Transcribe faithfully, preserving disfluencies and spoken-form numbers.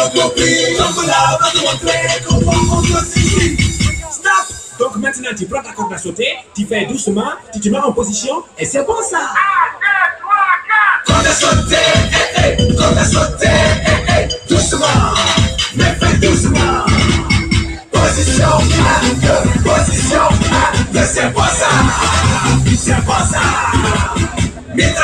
compris. Donc là, va te montrer comment on doit ici. Stop. Donc maintenant, tu prends ta corde à sauter, tu fais doucement, tu te mets en position et c'est bon ça. Corde à sauter, eh eh, corde à sauter, eh eh, doucement, mais fais doucement. Position un, deux, position un, deux, c'est pas ça, c'est pas ça.